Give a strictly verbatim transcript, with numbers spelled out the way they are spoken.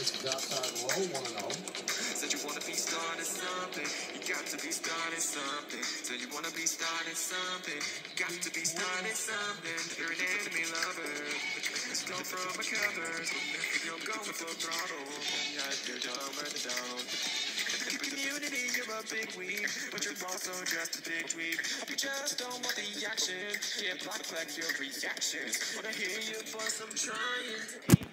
This is outside low, one and oh. Said you wanna be starting something, you got to be starting something. Said you wanna be starting something, you got to be starting something. You're an enemy lover, stole from my covers. You're going full throttle, yeah, you're done with the down. In the community, you're a big weed, but you're also just a big weed. You just don't want the action, yeah, block flex your reactions. Wanna hear you, but I'm trying to